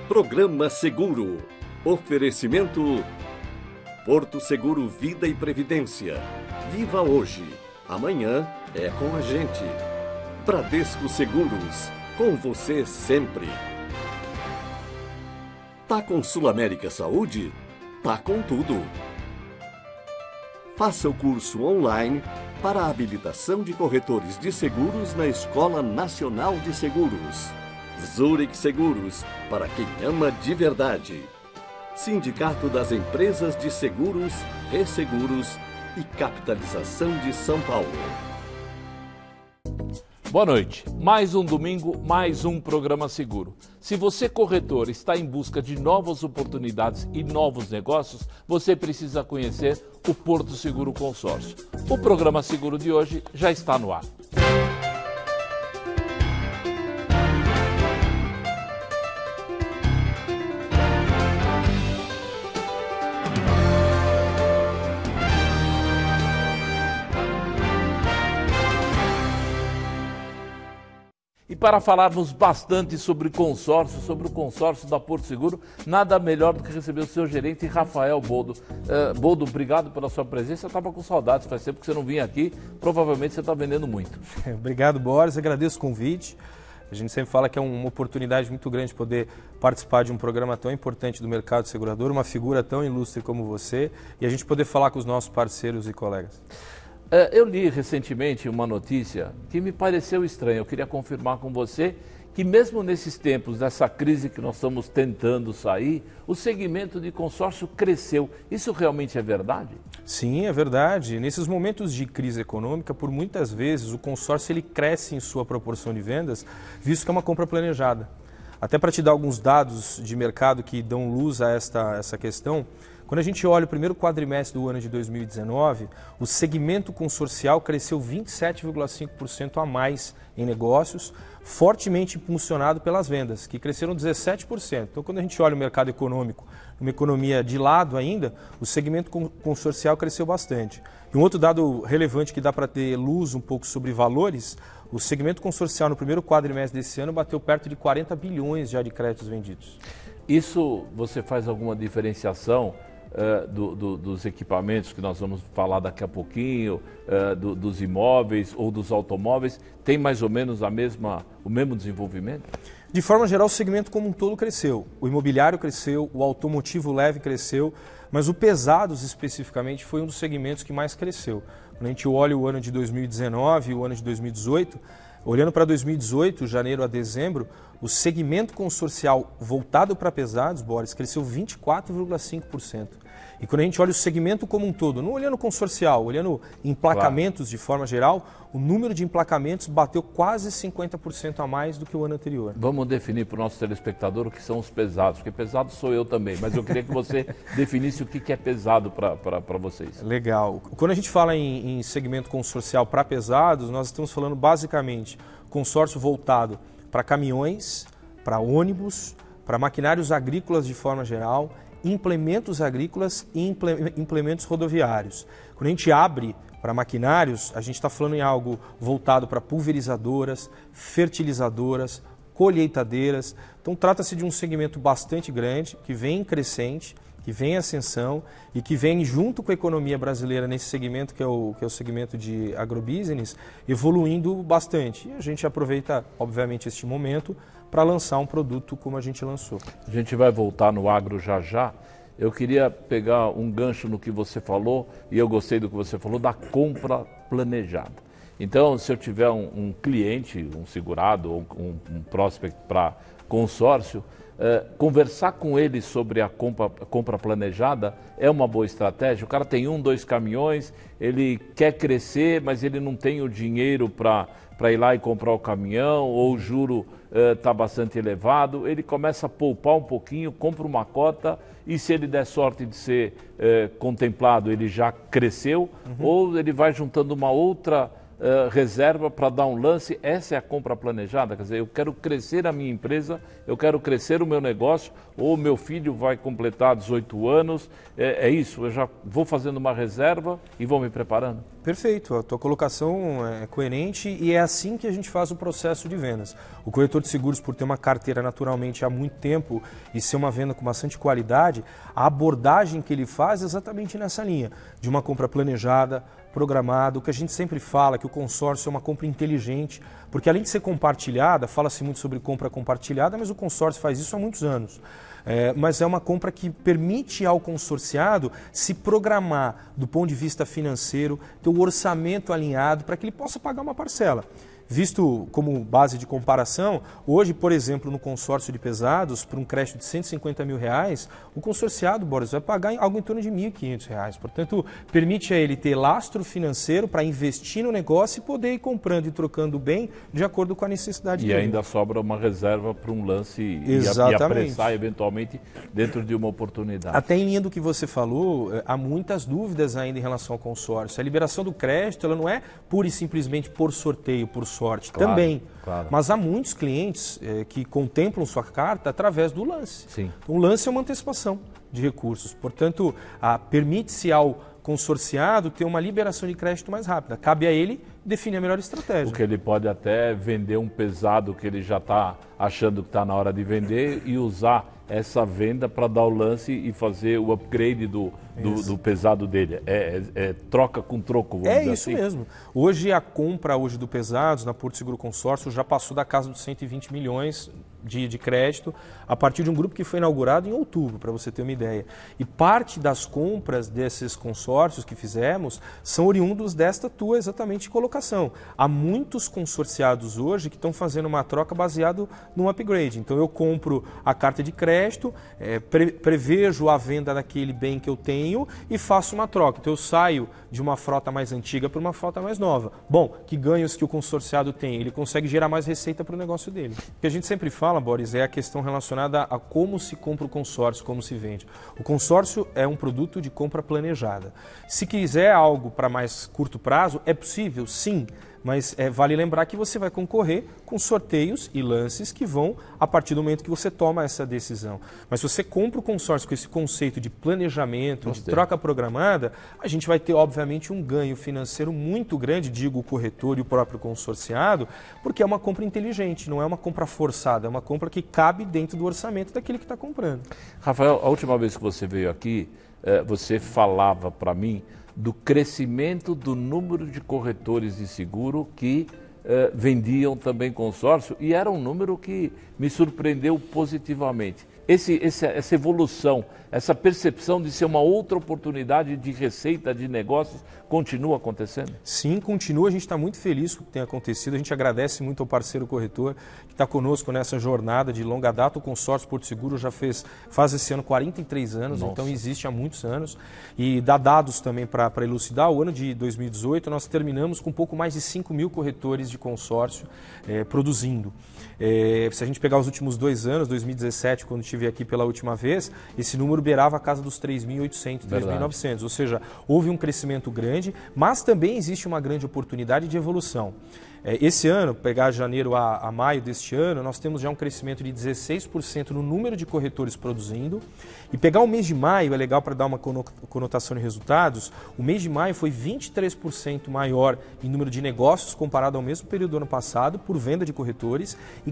Programa Seguro. Oferecimento Porto Seguro Vida e Previdência. Viva hoje. Amanhã é com a gente. Bradesco Seguros. Com você sempre. Tá com Sul América Saúde? Tá com tudo. Faça o curso online para a habilitação de corretores de seguros na Escola Nacional de Seguros. Zurich Seguros, para quem ama de verdade. Sindicato das Empresas de Seguros, Resseguros e Capitalização de São Paulo. Boa noite. Mais um domingo, mais um programa seguro. Se você, corretor, está em busca de novas oportunidades e novos negócios, você precisa conhecer o Porto Seguro Consórcio. O programa seguro de hoje já está no ar. E para falarmos bastante sobre consórcio, sobre o consórcio da Porto Seguro, nada melhor do que receber o seu gerente, Rafael Boldo. Boldo, obrigado pela sua presença. Eu estava com saudades, faz tempo que você não vinha aqui, provavelmente você está vendendo muito. Obrigado, Boris, agradeço o convite. A gente sempre fala que é uma oportunidade muito grande poder participar de um programa tão importante do mercado segurador, uma figura tão ilustre como você, e a gente poder falar com os nossos parceiros e colegas. Eu li recentemente uma notícia que me pareceu estranha. Eu queria confirmar com você que mesmo nesses tempos, dessa crise que nós estamos tentando sair, o segmento de consórcio cresceu. Isso realmente é verdade? Sim, é verdade. Nesses momentos de crise econômica, por muitas vezes, o consórcio ele cresce em sua proporção de vendas, visto que é uma compra planejada. Até para te dar alguns dados de mercado que dão luz a essa questão, quando a gente olha o primeiro quadrimestre do ano de 2019, o segmento consorcial cresceu 27,5% a mais em negócios, fortemente impulsionado pelas vendas, que cresceram 17%. Então, quando a gente olha o mercado econômico, uma economia de lado ainda, o segmento consorcial cresceu bastante. E um outro dado relevante que dá para ter luz um pouco sobre valores, o segmento consorcial no primeiro quadrimestre desse ano bateu perto de 40 bilhões já de créditos vendidos. Isso você faz alguma diferenciação dos equipamentos que nós vamos falar daqui a pouquinho, dos imóveis ou dos automóveis, tem mais ou menos o mesmo desenvolvimento? De forma geral, o segmento como um todo cresceu. O imobiliário cresceu, o automotivo leve cresceu, mas o pesados especificamente foi um dos segmentos que mais cresceu. Quando a gente olha o ano de 2019 e o ano de 2018, olhando para 2018, janeiro a dezembro, o segmento consorcial voltado para pesados, Boris, cresceu 24,5%. E quando a gente olha o segmento como um todo, não olhando consorcial, olhando emplacamentos claro, de forma geral, o número de emplacamentos bateu quase 50% a mais do que o ano anterior. Vamos definir para o nosso telespectador o que são os pesados, porque pesado sou eu também, mas eu queria que você definisse o que é pesado para vocês. Legal. Quando a gente fala em segmento consorcial para pesados, nós estamos falando basicamente consórcio voltado para caminhões, para ônibus, para maquinários agrícolas de forma geral, implementos agrícolas e implementos rodoviários. Quando a gente abre para maquinários, a gente está falando em algo voltado para pulverizadoras, fertilizadoras, colheitadeiras. Então trata-se de um segmento bastante grande, que vem crescente, que vem em ascensão e que vem junto com a economia brasileira nesse segmento que é o segmento de agrobusiness, evoluindo bastante. E a gente aproveita, obviamente, este momento para lançar um produto como a gente lançou. A gente vai voltar no agro já já. Eu queria pegar um gancho no que você falou, e eu gostei do que você falou, da compra planejada. Então, se eu tiver um cliente, um segurado ou um prospect para consórcio, conversar com ele sobre a compra planejada é uma boa estratégia. O cara tem 1, 2 caminhões, ele quer crescer, mas ele não tem o dinheiro para ir lá e comprar o caminhão, ou o juro está bastante elevado, ele começa a poupar um pouquinho, compra uma cota e se ele der sorte de ser contemplado, ele já cresceu, ou ele vai juntando uma outra reserva para dar um lance. Essa é a compra planejada, quer dizer, eu quero crescer a minha empresa, eu quero crescer o meu negócio, ou meu filho vai completar 18 anos, é isso, eu já vou fazendo uma reserva e vou me preparando. Perfeito, a tua colocação é coerente e é assim que a gente faz o processo de vendas. O corretor de seguros, por ter uma carteira naturalmente há muito tempo e ser uma venda com bastante qualidade, a abordagem que ele faz é exatamente nessa linha, de uma compra planejada, programada, o que a gente sempre fala, que o consórcio é uma compra inteligente, porque além de ser compartilhada, fala-se muito sobre compra compartilhada, mas o consórcio faz isso há muitos anos. Mas é uma compra que permite ao consorciado se programar do ponto de vista financeiro, ter o orçamento alinhado para que ele possa pagar uma parcela. Visto como base de comparação, hoje, por exemplo, no consórcio de pesados, por um crédito de R$150 mil, o consorciado, Boris, vai pagar algo em torno de R$1.500. Portanto, permite a ele ter lastro financeiro para investir no negócio e poder ir comprando e trocando bem de acordo com a necessidade dele. E ainda sobra uma reserva para um lance e apressar eventualmente dentro de uma oportunidade. Até em linha do que você falou, há muitas dúvidas ainda em relação ao consórcio. A liberação do crédito ela não é pura e simplesmente por sorteio, por sorte, claro, também. Claro. Mas há muitos clientes que contemplam sua carta através do lance. Sim. Então, o lance é uma antecipação de recursos. Portanto, permite-se ao consorciado ter uma liberação de crédito mais rápida. Cabe a ele definir a melhor estratégia. Porque ele pode até vender um pesado que ele já está achando que está na hora de vender e usar essa venda para dar o lance e fazer o upgrade do pesado dele. É troca com troco, vamos dizer assim. É isso mesmo. Hoje a compra do pesados na Porto Seguro Consórcio já passou da casa dos 120 milhões de crédito a partir de um grupo que foi inaugurado em outubro, para você ter uma ideia. E parte das compras desses consórcios que fizemos são oriundos desta tua exatamente colocação. Há muitos consorciados hoje que estão fazendo uma troca baseado num upgrade. Então eu compro a carta de crédito, prevejo a venda daquele bem que eu tenho e faço uma troca. Então eu saio de uma frota mais antiga para uma frota mais nova. Bom, que ganhos que o consorciado tem? Ele consegue gerar mais receita para o negócio dele. O que a gente sempre fala, Boris, é a questão relacionada a como se compra o consórcio, como se vende. O consórcio é um produto de compra planejada. Se quiser algo para mais curto prazo, é possível, sim. Mas vale lembrar que você vai concorrer com sorteios e lances que vão a partir do momento que você toma essa decisão. Mas se você compra o consórcio com esse conceito de planejamento, de troca programada, a gente vai ter, obviamente, um ganho financeiro muito grande, digo o corretor e o próprio consorciado, porque é uma compra inteligente, não é uma compra forçada, é uma compra que cabe dentro do orçamento daquele que está comprando. Rafael, a última vez que você veio aqui, você falava para mim do crescimento do número de corretores de seguro que vendiam também consórcio e era um número que me surpreendeu positivamente. Essa evolução, essa percepção de ser uma outra oportunidade de receita, de negócios, continua acontecendo? Sim, continua. A gente está muito feliz com o que tem acontecido. A gente agradece muito ao parceiro corretor que está conosco nessa jornada de longa data. O consórcio Porto Seguro já faz esse ano 43 anos, Nossa. Então existe há muitos anos. E dá dados também para elucidar. O ano de 2018 nós terminamos com um pouco mais de 5 mil corretores de consórcio produzindo. Se a gente pegar os últimos 2 anos, 2017, quando estive aqui pela última vez, esse número beirava a casa dos 3.800, 3.900. Ou seja, houve um crescimento grande, mas também existe uma grande oportunidade de evolução. Esse ano, pegar janeiro a maio deste ano, nós temos já um crescimento de 16% no número de corretores produzindo. E pegar o mês de maio, é legal para dar uma conotação de resultados, o mês de maio foi 23% maior em número de negócios comparado ao mesmo período do ano passado, por venda de corretores, e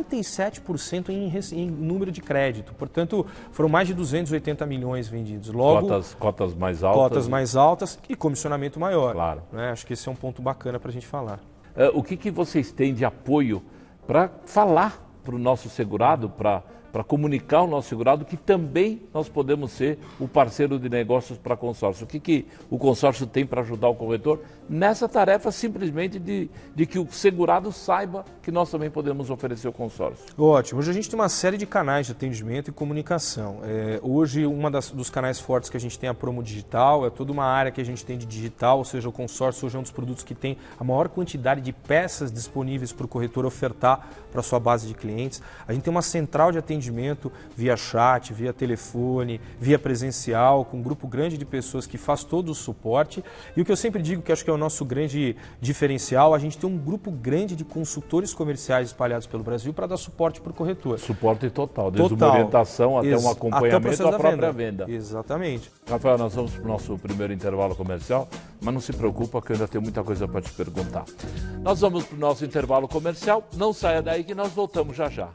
47% em número de crédito. Portanto, foram mais de 280 milhões vendidos. Logo, cotas mais altas. Cotas mais altas e comissionamento maior. Claro. Acho que esse é um ponto bacana para a gente falar. O que vocês têm de apoio para falar para o nosso segurado, para comunicar ao nosso segurado que também nós podemos ser o parceiro de negócios para consórcio? O que o consórcio tem para ajudar o corretor nessa tarefa simplesmente de que o segurado saiba que nós também podemos oferecer o consórcio? Ótimo. Hoje a gente tem uma série de canais de atendimento e comunicação. Hoje, dos canais fortes que a gente tem é a Promo Digital, é toda uma área que a gente tem de digital, ou seja, o consórcio hoje é um dos produtos que tem a maior quantidade de peças disponíveis para o corretor ofertar para a sua base de clientes. A gente tem uma central de atendimento atendimento via chat, via telefone, via presencial, com um grupo grande de pessoas que faz todo o suporte. E o que eu sempre digo, que acho que é o nosso grande diferencial, a gente tem um grupo grande de consultores comerciais espalhados pelo Brasil para dar suporte para o corretor. Suporte total, desde uma orientação até um acompanhamento à própria venda. Exatamente. Rafael, nós vamos para o nosso primeiro intervalo comercial, mas não se preocupa que eu ainda tenho muita coisa para te perguntar. Nós vamos para o nosso intervalo comercial, não saia daí que nós voltamos já já.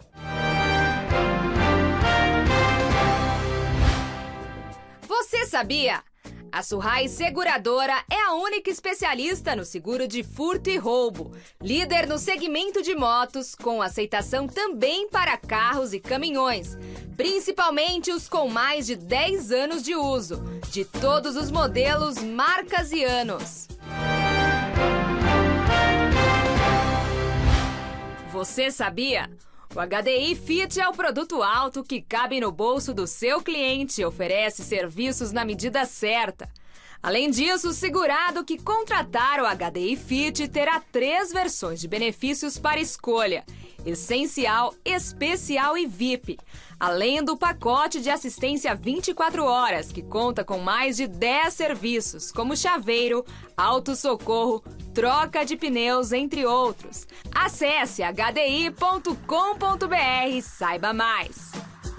Você sabia? A Surrai Seguradora é a única especialista no seguro de furto e roubo. Líder no segmento de motos, com aceitação também para carros e caminhões. Principalmente os com mais de 10 anos de uso. De todos os modelos, marcas e anos. Você sabia? O HDI Fit é o produto alto que cabe no bolso do seu cliente e oferece serviços na medida certa. Além disso, o segurado que contratar o HDI Fit terá 3 versões de benefícios para escolha: essencial, especial e VIP. Além do pacote de assistência 24 horas, que conta com mais de 10 serviços, como chaveiro, autossocorro, troca de pneus, entre outros. Acesse hdi.com.br e saiba mais.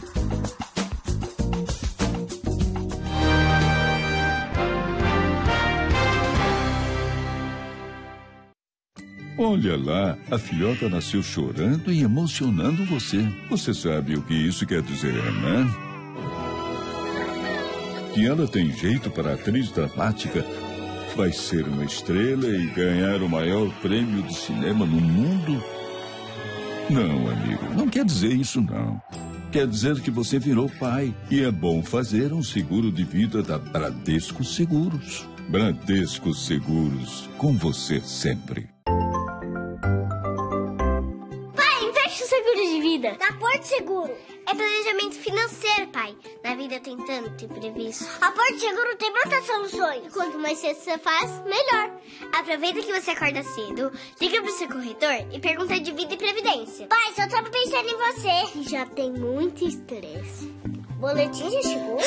Olha lá, a filhota nasceu chorando e emocionando você. Você sabe o que isso quer dizer, né? Que ela tem jeito para atriz dramática, vai ser uma estrela e ganhar o maior prêmio de cinema no mundo? Não, amigo, não quer dizer isso, não. Quer dizer que você virou pai e é bom fazer um seguro de vida da Bradesco Seguros. Bradesco Seguros, com você sempre. Na Porto Seguro. É planejamento financeiro, pai. Na vida tem tanto imprevisto. A Porto Seguro tem muitas soluções. Quanto mais cedo você faz, melhor. Aproveita que você acorda cedo, liga pro seu corretor e pergunta de vida e previdência. Pai, só tava pensando em você. Já tem muito estresse. Boletim já chegou?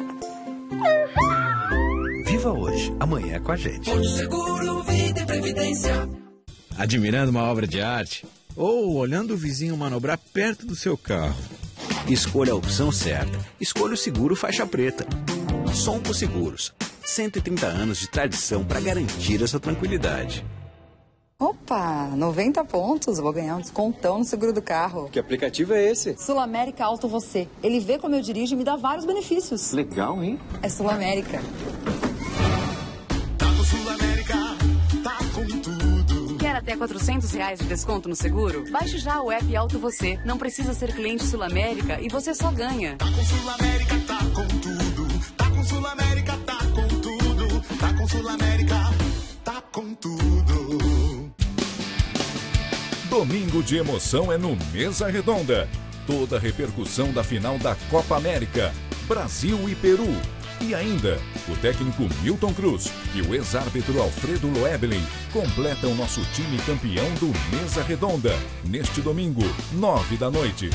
Viva hoje, amanhã é com a gente. Porto Seguro, vida e previdência. Admirando uma obra de arte? Ou olhando o vizinho manobrar perto do seu carro. Escolha a opção certa. Escolha o seguro faixa preta. Sompo Seguros. 130 anos de tradição para garantir a sua tranquilidade. Opa, 90 pontos. Vou ganhar um descontão no seguro do carro. Que aplicativo é esse? Sul América Auto Você. Ele vê como eu dirijo e me dá vários benefícios. Legal, hein? É Sul América. Tá com Sul América, tá com tudo. Quer até R$400 de desconto no seguro? Baixe já o app Auto Você. Não precisa ser cliente Sul América e você só ganha. Tá com Sul América, tá com tudo. Tá com Sul América, tá com tudo. Tá com Sul América, tá com tudo. Domingo de emoção é no Mesa Redonda. Toda a repercussão da final da Copa América, Brasil e Peru. E ainda, o técnico Milton Cruz e o ex-árbitro Alfredo Loebelin completam o nosso time campeão do Mesa Redonda, neste domingo, 9 da noite.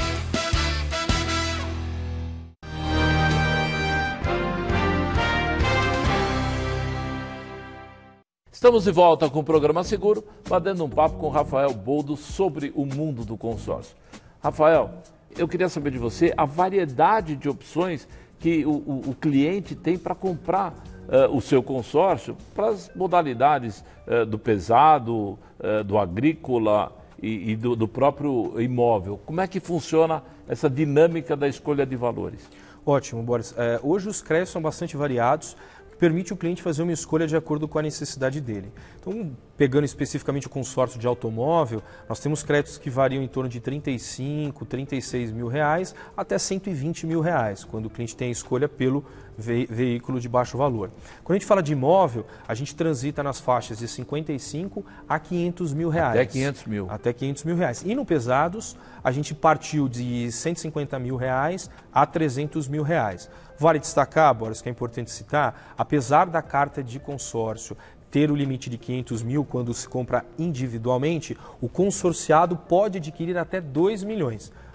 Estamos de volta com o Programa Seguro, batendo um papo com o Rafael Boldo sobre o mundo do consórcio. Rafael, eu queria saber de você a variedade de opções que o cliente tem para comprar o seu consórcio para as modalidades do pesado, do agrícola e do próprio imóvel. Como é que funciona essa dinâmica da escolha de valores? Ótimo, Boris. Hoje os créditos são bastante variados, que permite o cliente fazer uma escolha de acordo com a necessidade dele. Então, pegando especificamente o consórcio de automóvel, nós temos créditos que variam em torno de R$35, R$36 mil até R$120 mil, quando o cliente tem a escolha pelo veículo de baixo valor. Quando a gente fala de imóvel, a gente transita nas faixas de 55 a R$500 mil. Até 500 mil. Até 500 mil reais. E no pesados, a gente partiu de 150 mil reais a 300 mil reais. Vale destacar, Boris, que é importante citar, apesar da carta de consórcio ter o limite de 500 mil quando se compra individualmente, o consorciado pode adquirir até 2 milhões.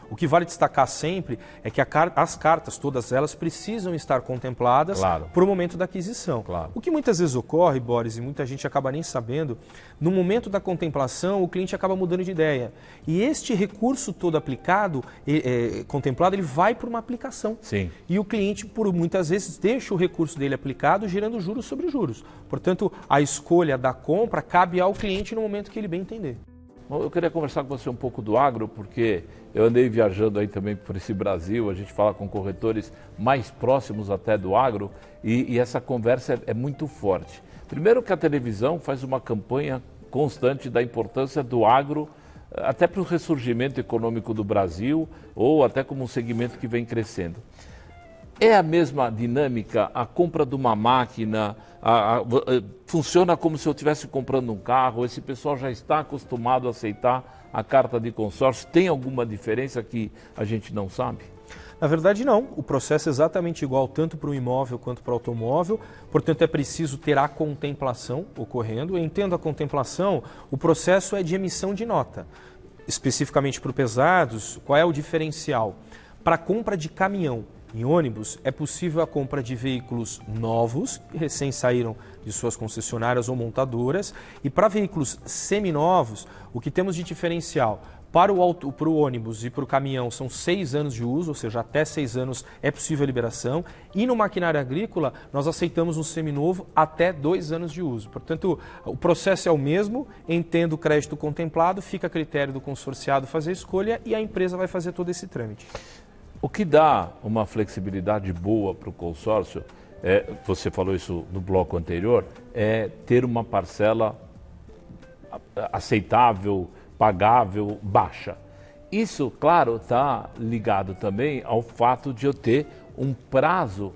O que vale destacar sempre é que as cartas, todas elas, precisam estar contempladas para o momento da aquisição. O que muitas vezes ocorre, Boris, e muita gente acaba nem sabendo, no momento da contemplação o cliente acaba mudando de ideia. E este recurso todo aplicado, contemplado, ele vai para uma aplicação. Sim. E o cliente, por muitas vezes, deixa o recurso dele aplicado, gerando juros sobre juros. Portanto, a escolha da compra cabe ao cliente no momento que ele bem entender. Bom, eu queria conversar com você um pouco do agro, porque eu andei viajando aí também por esse Brasil, a gente fala com corretores mais próximos até do agro, e essa conversa é muito forte. Primeiro que a televisão faz uma campanha constante da importância do agro, até para o ressurgimento econômico do Brasil, ou até como um segmento que vem crescendo. É a mesma dinâmica, a compra de uma máquina, funciona como se eu estivesse comprando um carro, esse pessoal já está acostumado a aceitar a carta de consórcio, tem alguma diferença que a gente não sabe? Na verdade não, o processo é exatamente igual tanto para o imóvel quanto para o automóvel, portanto é preciso ter a contemplação ocorrendo. Eu entendo a contemplação, o processo é de emissão de nota. Especificamente para o pesados, qual é o diferencial? Para a compra de caminhão, em ônibus, é possível a compra de veículos novos, que recém saíram de suas concessionárias ou montadoras, e para veículos seminovos, o que temos de diferencial? Para o ônibus e para o caminhão são 6 anos de uso, ou seja, até 6 anos é possível a liberação, e no maquinário agrícola nós aceitamos um seminovo até 2 anos de uso. Portanto, o processo é o mesmo, entendo o crédito contemplado, fica a critério do consorciado fazer a escolha e a empresa vai fazer todo esse trâmite. O que dá uma flexibilidade boa para o consórcio, você falou isso no bloco anterior, é ter uma parcela aceitável, pagável, baixa. Isso, claro, está ligado também ao fato de eu ter um prazo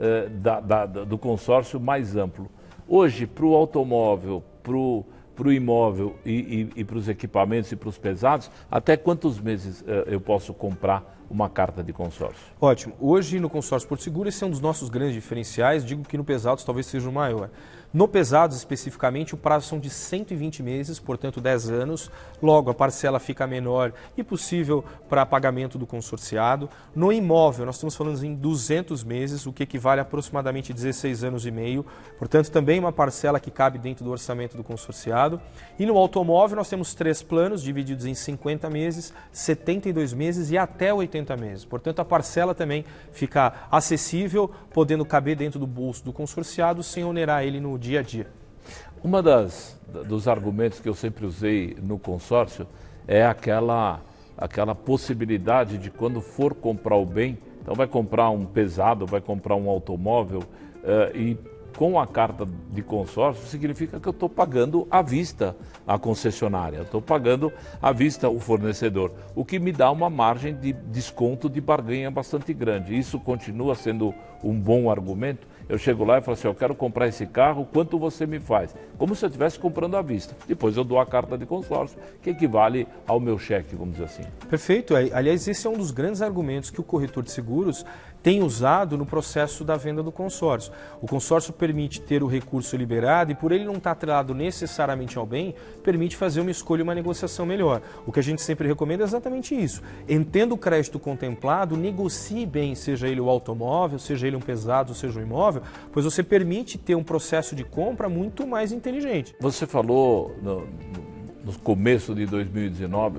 do consórcio mais amplo. Hoje, para o automóvel, para o imóvel e para os equipamentos e para os pesados, até quantos meses eu posso comprar uma carta de consórcio? Ótimo. Hoje no consórcio Porto Seguro esse é um dos nossos grandes diferenciais, digo que no pesados talvez seja o maior. No pesados especificamente o prazo são de 120 meses, portanto 10 anos, logo a parcela fica menor e possível para pagamento do consorciado. No imóvel nós estamos falando em 200 meses, o que equivale a aproximadamente 16 anos e meio, portanto também uma parcela que cabe dentro do orçamento do consorciado. E no automóvel nós temos 3 planos divididos em 50 meses, 72 meses e até 80 meses. Portanto a parcela também fica acessível, podendo caber dentro do bolso do consorciado sem onerar ele no dia a dia. Uma dos argumentos que eu sempre usei no consórcio é aquela possibilidade de quando for comprar o bem, então vai comprar um pesado, vai comprar um automóvel e com a carta de consórcio significa que eu estou pagando à vista a concessionária, estou pagando à vista o fornecedor, o que me dá uma margem de desconto de barganha bastante grande. Isso continua sendo um bom argumento. Eu chego lá e falo assim, eu quero comprar esse carro, quanto você me faz? Como se eu estivesse comprando à vista. Depois eu dou a carta de consórcio, que equivale ao meu cheque, vamos dizer assim. Perfeito. Aliás, esse é um dos grandes argumentos que o corretor de seguros tem usado no processo da venda do consórcio. O consórcio permite ter o recurso liberado e por ele não estar atrelado necessariamente ao bem, permite fazer uma escolha e uma negociação melhor. O que a gente sempre recomenda é exatamente isso. Entenda o crédito contemplado, negocie bem, seja ele o automóvel, seja ele um pesado, seja um imóvel, pois você permite ter um processo de compra muito mais inteligente. Você falou no começo de 2019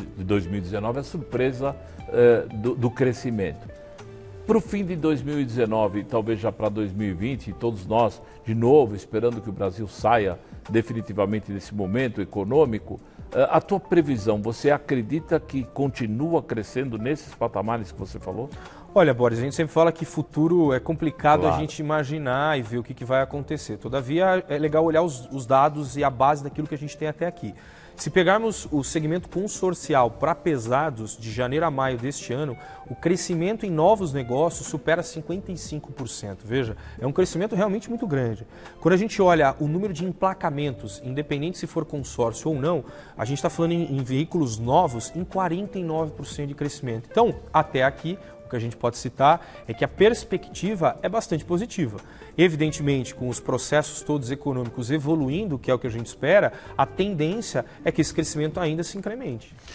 a surpresa do crescimento. Para o fim de 2019, talvez já para 2020, todos nós, de novo, esperando que o Brasil saia definitivamente desse momento econômico, a tua previsão, você acredita que continua crescendo nesses patamares que você falou? Olha, Boris, a gente sempre fala que futuro é complicado a gente imaginar e ver o que vai acontecer. Todavia, é legal olhar os dados e a base daquilo que a gente tem até aqui. Se pegarmos o segmento consorcial para pesados de janeiro a maio deste ano, o crescimento em novos negócios supera 55%. Veja, é um crescimento realmente muito grande. Quando a gente olha o número de emplacamentos, independente se for consórcio ou não, a gente está falando em veículos novos em 49% de crescimento. Então, até aqui, o que a gente pode citar é que a perspectiva é bastante positiva. Evidentemente, com os processos todos econômicos evoluindo, que é o que a gente espera, a tendência é que esse crescimento ainda se incremente.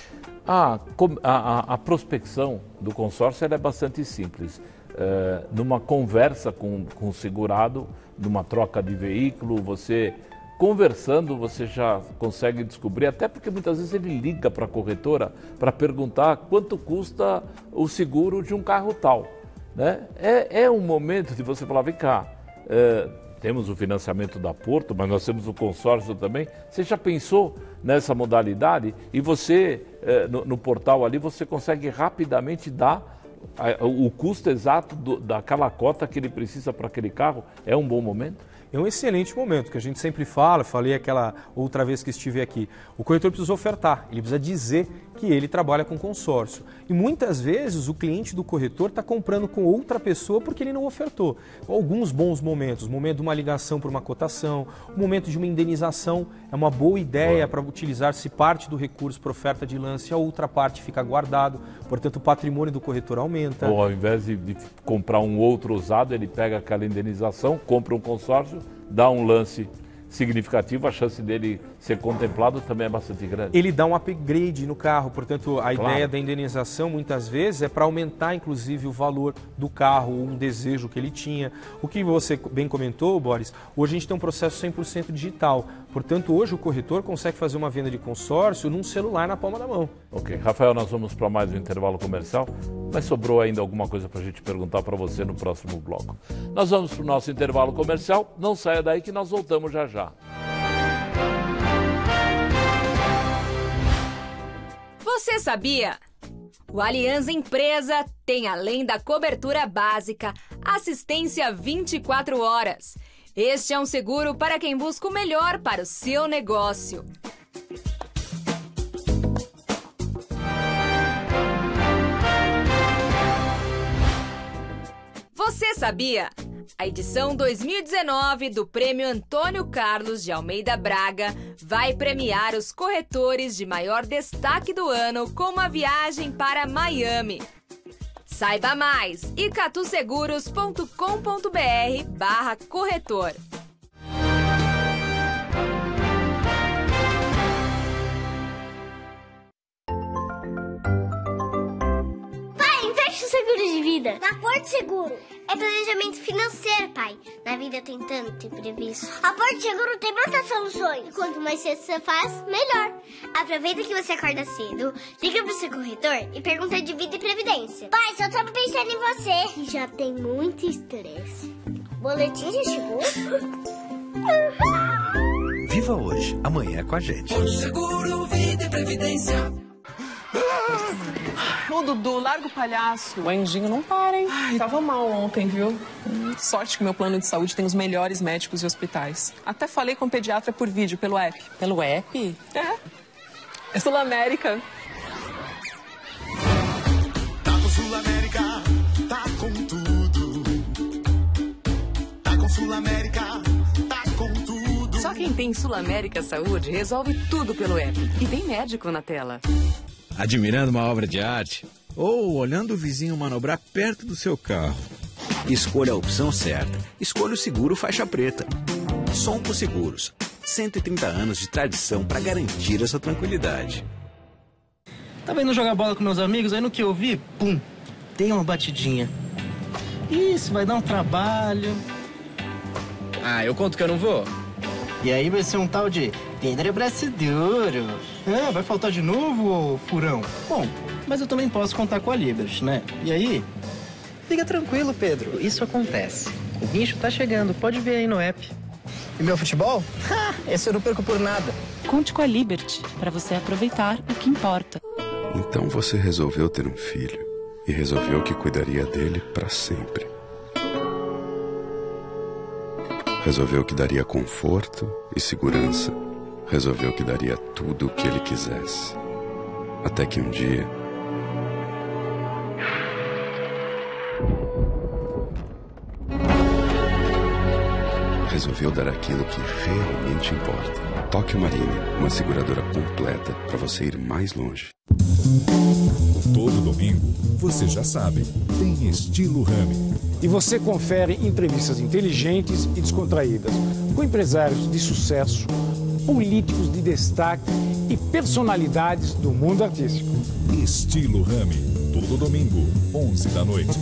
A prospecção do consórcio ela é bastante simples. Numa conversa com o segurado, numa troca de veículo, você conversando, você já consegue descobrir, até porque muitas vezes ele liga para a corretora para perguntar quanto custa o seguro de um carro tal. Né? É um momento de você falar, vem cá, temos o financiamento da Porto, mas nós temos o consórcio também. Você já pensou nessa modalidade? E você, no portal ali, você consegue rapidamente dar o custo exato daquela cota que ele precisa para aquele carro. É um bom momento? É um excelente momento, que a gente sempre fala, falei aquela outra vez que estive aqui. O corretor precisa ofertar, ele precisa dizer que ele trabalha com consórcio. E muitas vezes o cliente do corretor está comprando com outra pessoa porque ele não ofertou. Alguns bons momentos, o momento de uma ligação por uma cotação, o momento de uma indenização, é uma boa ideia para utilizar-se parte do recurso para oferta de lance, a outra parte fica guardado, portanto o patrimônio do corretor aumenta. Ou ao invés de comprar um outro usado, ele pega aquela indenização, compra um consórcio, dá um lance significativo, a chance dele ser contemplado também é bastante grande. Ele dá um upgrade no carro, portanto a ideia da indenização muitas vezes é para aumentar inclusive o valor do carro, um desejo que ele tinha. O que você bem comentou, Boris, hoje a gente tem um processo 100% digital, portanto hoje o corretor consegue fazer uma venda de consórcio num celular na palma da mão. Ok, Rafael, nós vamos para mais um intervalo comercial, mas sobrou ainda alguma coisa para a gente perguntar para você no próximo bloco. Nós vamos para o nosso intervalo comercial, não saia daí que nós voltamos já já. Você sabia? O Aliança Empresa tem, além da cobertura básica, assistência 24 horas. Este é um seguro para quem busca o melhor para o seu negócio. Você sabia? A edição 2019 do Prêmio Antônio Carlos de Almeida Braga vai premiar os corretores de maior destaque do ano com uma viagem para Miami. Saiba mais, icatuseguros.com.br/corretor. Seguro de vida. Na Porto Seguro. É planejamento financeiro, pai. Na vida tem tanto imprevisto. A Porto Seguro tem muitas soluções. Quanto mais cedo você faz, melhor. Aproveita que você acorda cedo, liga pro seu corretor e pergunta de vida e previdência. Pai, só tava pensando em você. Já tem muito estresse. O boletim já chegou? Viva hoje, amanhã é com a gente. Porto Seguro, vida e previdência. Ô, Dudu, larga o palhaço. O Anjinho não para, hein? Ai, tava mal ontem, viu? Sorte que meu plano de saúde tem os melhores médicos e hospitais. Até falei com o pediatra por vídeo, pelo app. Pelo app? É Sul América. Tá com Sul América, tá com tudo. Tá com Sul América, tá com tudo. Só quem tem Sul América Saúde resolve tudo pelo app. E tem médico na tela. Admirando uma obra de arte? Ou olhando o vizinho manobrar perto do seu carro? Escolha a opção certa. Escolha o seguro faixa preta. Sompo Seguros. 130 anos de tradição para garantir a sua tranquilidade. Tava indo jogar bola com meus amigos, aí no que eu vi, pum, tem uma batidinha. Isso, vai dar um trabalho. Ah, eu conto que eu não vou. E aí vai ser um tal de Pedro Braço Duro. Ah, vai faltar de novo, furão? Bom, mas eu também posso contar com a Liberty, né? E aí? Fica tranquilo, Pedro. Isso acontece. O guincho tá chegando, pode ver aí no app. E meu futebol? Ha, esse eu não perco por nada. Conte com a Liberty, para você aproveitar o que importa. Então você resolveu ter um filho e resolveu que cuidaria dele para sempre. Resolveu que daria conforto e segurança. Resolveu que daria tudo o que ele quisesse. Até que um dia... resolveu dar aquilo que realmente importa. Tóquio Marine, uma seguradora completa para você ir mais longe. Todo domingo, você já sabe, tem Estilo Rami. E você confere entrevistas inteligentes e descontraídas com empresários de sucesso, políticos de destaque e personalidades do mundo artístico. Estilo Rami, todo domingo, 11 da noite.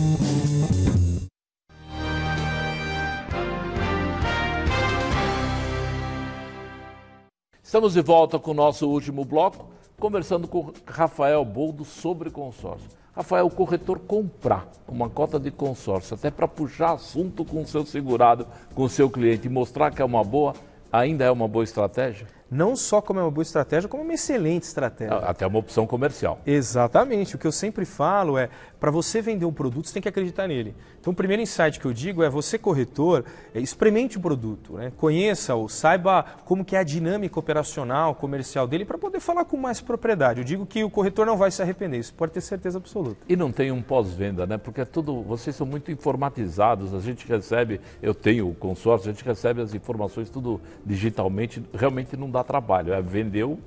Estamos de volta com o nosso último bloco, conversando com Rafael Boldo sobre consórcio. Rafael, o corretor comprar uma cota de consórcio, até para puxar assunto com o seu segurado, com o seu cliente e mostrar que é uma boa, ainda é uma boa estratégia? Não só como é uma boa estratégia, como uma excelente estratégia. Até uma opção comercial. Exatamente. O que eu sempre falo é, para você vender um produto, você tem que acreditar nele. Então, o primeiro insight que eu digo é, você corretor, experimente o produto, né? Conheça-o, saiba como que é a dinâmica operacional, comercial dele, para poder falar com mais propriedade. Eu digo que o corretor não vai se arrepender, isso pode ter certeza absoluta. E não tem um pós-venda, né? Porque é tudo, vocês são muito informatizados, a gente recebe, eu tenho o consórcio, a gente recebe as informações tudo digitalmente, realmente não dá trabalho, vendeu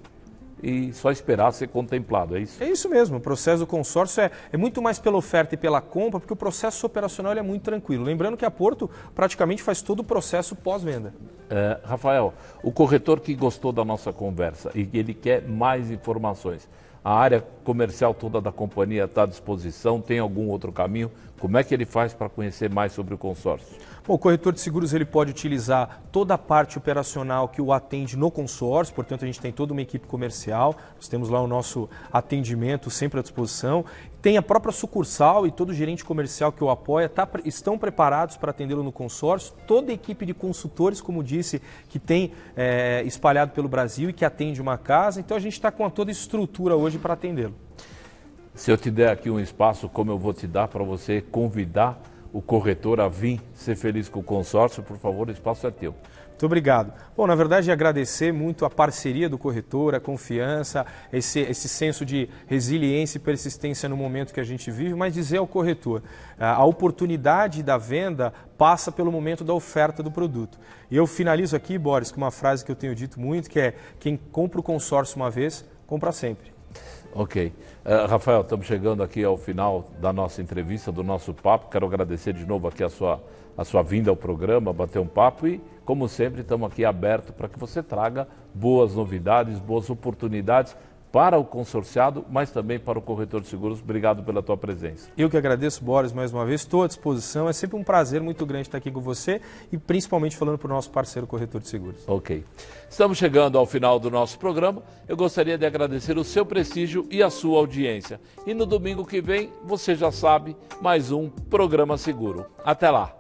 e só esperar ser contemplado, é isso? É isso mesmo, o processo do consórcio é muito mais pela oferta e pela compra, porque o processo operacional é muito tranquilo. Lembrando que a Porto praticamente faz todo o processo pós-venda. Rafael, o corretor que gostou da nossa conversa e ele quer mais informações, a área comercial toda da companhia está à disposição, tem algum outro caminho? Como é que ele faz para conhecer mais sobre o consórcio? Bom, o corretor de seguros ele pode utilizar toda a parte operacional que o atende no consórcio, portanto a gente tem toda uma equipe comercial, nós temos lá o nosso atendimento sempre à disposição, tem a própria sucursal e todo gerente comercial que o apoia estão preparados para atendê-lo no consórcio, toda a equipe de consultores, como disse, que tem espalhado pelo Brasil e que atende uma casa, então a gente está com toda a estrutura hoje para atendê-lo. Se eu te der aqui um espaço, como eu vou te dar para você convidar o corretor a vir ser feliz com o consórcio, por favor, o espaço é teu. Muito obrigado. Bom, na verdade, agradecer muito a parceria do corretor, a confiança, esse senso de resiliência e persistência no momento que a gente vive, mas dizer ao corretor, a oportunidade da venda passa pelo momento da oferta do produto. E eu finalizo aqui, Boris, com uma frase que eu tenho dito muito, que é: quem compra o consórcio uma vez, compra sempre. Ok. Rafael, estamos chegando aqui ao final da nossa entrevista, do nosso papo. Quero agradecer de novo aqui a sua vinda ao programa, bater um papo e, como sempre, estamos aqui abertos para que você traga boas novidades, boas oportunidades para o consorciado, mas também para o corretor de seguros. Obrigado pela tua presença. Eu que agradeço, Boris, mais uma vez. Estou à disposição. É sempre um prazer muito grande estar aqui com você e principalmente falando para o nosso parceiro corretor de seguros. Ok. Estamos chegando ao final do nosso programa. Eu gostaria de agradecer o seu prestígio e a sua audiência. E no domingo que vem, você já sabe, mais um Programa Seguro. Até lá.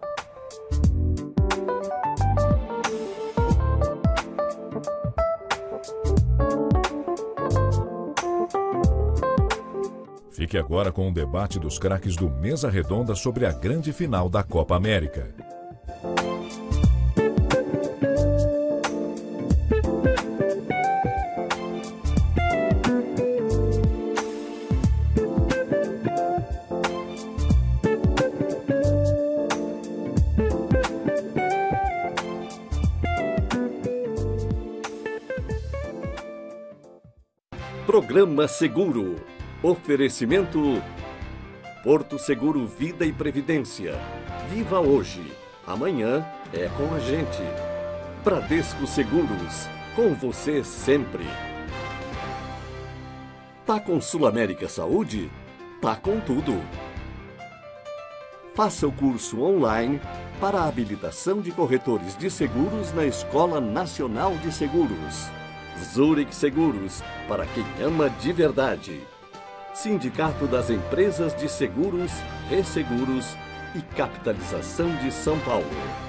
Fique agora com o debate dos craques do Mesa Redonda sobre a grande final da Copa América. Programa Seguro. Oferecimento Porto Seguro Vida e Previdência. Viva hoje. Amanhã é com a gente. Bradesco Seguros. Com você sempre. Tá com Sul América Saúde? Tá com tudo. Faça o curso online para a habilitação de corretores de seguros na Escola Nacional de Seguros. Zurich Seguros, para quem ama de verdade. Sindicato das Empresas de Seguros, Resseguros e Capitalização de São Paulo.